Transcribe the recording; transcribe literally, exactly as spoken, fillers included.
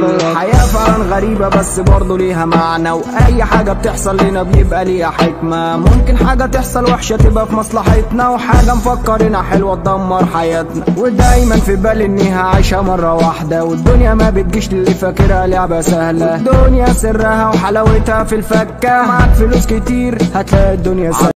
الحياة فعلا غريبة بس برضه ليها معنى، واي حاجة بتحصل لنا بيبقى ليها حكمة. ممكن حاجة تحصل وحشة تبقى في مصلحتنا، وحاجة مفكرينها حلوة تدمر حياتنا. ودايما في بالي اني هعيشها مرة واحدة، والدنيا ما بتجيش للي فاكرها لعبة سهلة. الدنيا سرها وحلاوتها في الفكة، معاك فلوس كتير هتلاقي الدنيا سهلة.